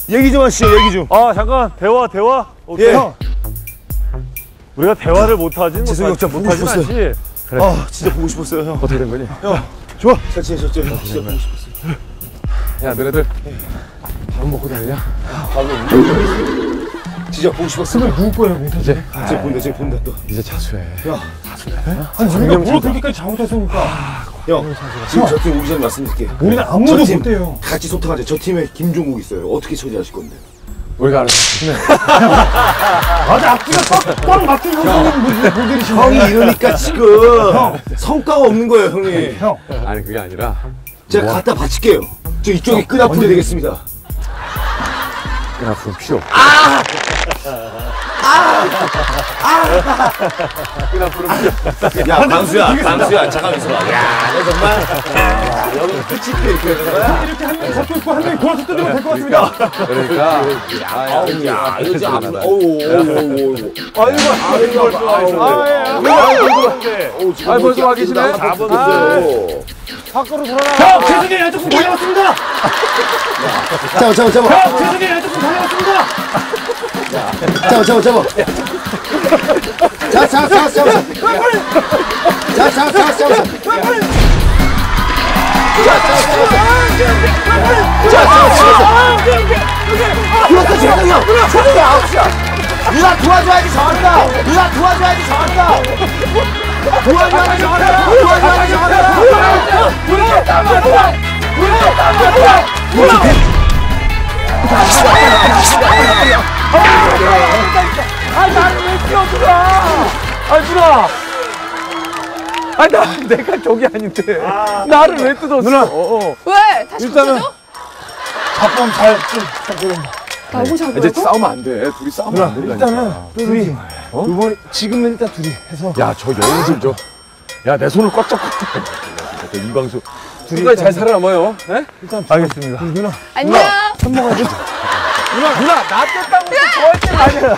얘기 좀 하시죠, 얘기 좀. 아, 잠깐. 대화. 오케이. 예. 우리가 대화를 못하진 재석이 형 못하진 않지. 그래. 아, 진짜 보고 싶었어요, 형. 어떻게 된 거니? 형, 좋아. 졌지. 진짜 보고 싶었어요. 야, 너네들 밥 먹고 다니냐? 진짜 보고 싶었어. 누구 거야, 이제 쟤 본다 또. 이제 자수해. 야, 아니 우리가 뭘 그렇게까지 잘못했습니까? 형, 지금 저 팀 오기 전에 말씀드릴게. 우리는 아무도 못해요. 같이 소통하자. 저 팀에 김종국 있어요. 어떻게 처리하실 건데? 우리가 알아서 해. 맞아, 앞뒤가 꽉 막힌 형님 분들이시네. 형이 이러니까 지금 성과가 없는 거예요, 형님. 형, 아니, 그게 아니라 제가 갖다 바칠게요. 저 이쪽에 끈앞으로 되겠습니다. 끈앞으로 필요 없고. 끈앞으로 필요 없고. 야, 강수야, 잠깐만 있어봐. 야, 너 정말. 야, 여기 끝이 이렇게 되는 거야? 이렇게 한 명이 잡고 있고 한 명이 돌아서 뜯으면 될 것 같습니다. 그러니까. 야, 이거 진짜 어우. 아이, 벌써 와 계시네? 밖으로 돌아라. 형, 재석이 야적분 달려왔습니다. 잡아. 형, 재석이 야적분 달려왔습니다. 잡아. 그렇다, 재석이 형. 재석이 아웃이야. 누나 도와줘야지 잘한다. 아, 나를 왜 뛰어들어? 아, 누나. 아, 내가 저기 아닌데. 나를 왜 뜯었어? 누나. 왜? 다시 일단은 붙여줘? 잡범 잘 나오고 잡으라고? 이제 싸우면 안 돼. 둘이 싸우면 안 된다니까. 일단은 둘이 이번 지금은 일단 둘이 해서 야, 저 여우들 야, 내 손을 꽉 잡고. 이광수. 둘이 잘 살아남아요. 네? 일단 알겠습니다. 누나 안녕. 누나, 나 뜯다고 좋아할 때 아니야.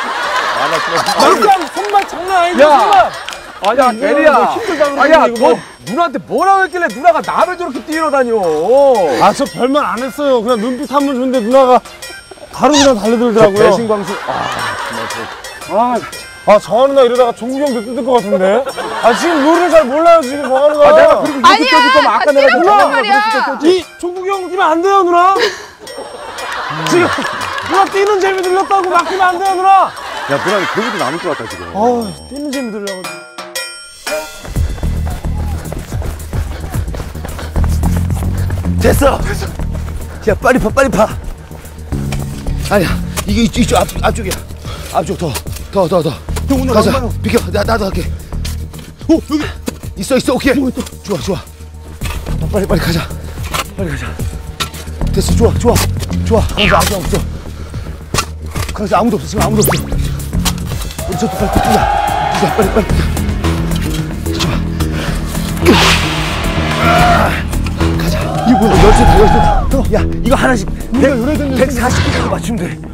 손만 장난 아닌데 야! 아니야, 대리야. 힘들다 너 누나한테 뭐라고 했길래 누나가 나를 저렇게 뛰어다녀. 아, 저 별말 안 했어요. 그냥 눈빛 한 번 줬는데 누나가 바로 그냥 달려들더라고요. 배신광수. 정하 누나 이러다가 종국이 형도 뜯을 것 같은데. 지금 룰을 잘 몰라요, 지금 정하 누나. 내가 그리고 이렇게 껴줄 거면 아까 내가 뛰라고 말이야. 이 종국이 형 뛰면 안 돼요, 누나. 지금 누나 뛰는 재미 들렸다고 막히면 안 돼요, 누나. 야, 누나는 그것도 남을 것 같다, 지금. 뛰는 재미 들려가지고. 됐어. 야, 빨리 파. 아니야, 이게 이쪽 앞쪽이야. 앞쪽 더. 형 오늘 가자. 비켜, 나도 할게. 여기 있어. 오케이. 좋아. 빨리 가자. 됐어, 좋아. 강수 아무도 없어. 지금 아무도 없어. 우리 저도 빨리 뛰자. 빨리. 좋아. 가자. 이거 뭐야? 열쇠다. 야, 이거 하나씩 140개 정도 맞추면 돼.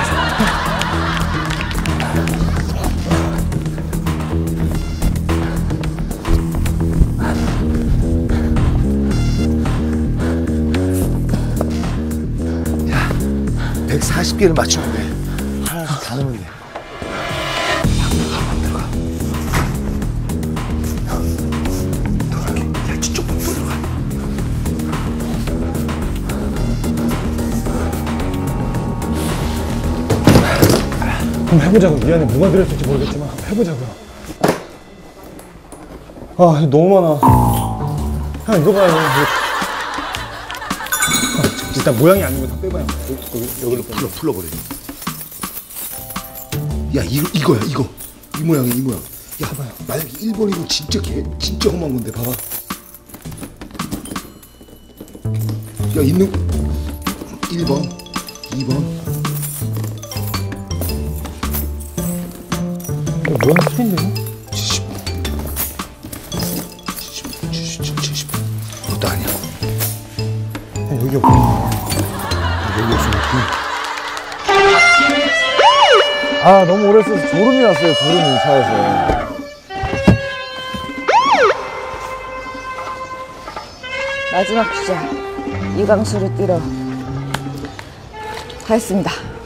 야, 140개를 맞추면 돼. 하나씩 다 넣으면 돼. 한번 해보자고요. 미안해, 뭐가 들었을지 모르겠지만 한번 해보자고요. 이거 너무 많아. 형, 이거 봐요. 일단 모양이 아닌 거 다 빼봐요. 여기로 풀러버려. 야, 이거야. 이 모양이야, 이 모양. 야, 봐봐요. 만약에 1번이면 진짜 험한 건데, 봐봐. 야, 있는 1번, 2번. 모양 틀린데요? 70. 그것도 아니야. 여기 없구나. 여기 없으면 너무 오래 써서 졸음이 났어요, 차에서. 마지막 주자. 이광수를 뛰러. 다 했습니다.